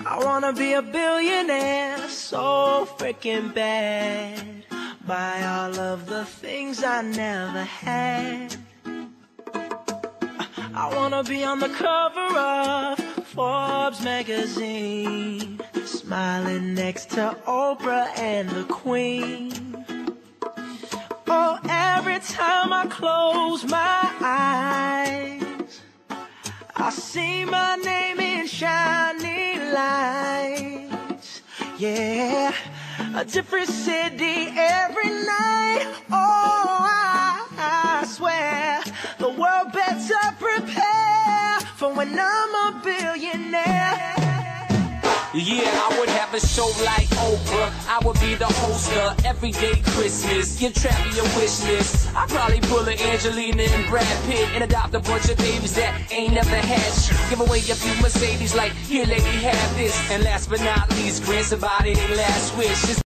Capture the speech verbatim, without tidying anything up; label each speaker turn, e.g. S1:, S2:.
S1: I wanna be a billionaire so freaking bad. Buy all of the things I never had. I wanna be on the cover of Forbes magazine, smiling next to Oprah and the Queen. Oh, every time I close my eyes, I see my name in shining lights. Yeah, a different city every night. Oh, I, I swear the world better prepare for when I'm a billionaire.
S2: Yeah, I would have a show like Oprah. I would be the host of Everyday Christmas. Give Trappy a wish list. I'd probably pull a Angelina and Brad Pitt and adopt a bunch of babies that ain't never had shit. Give away a few Mercedes like, here lady, have this. And last but not least, grant somebody their last wish.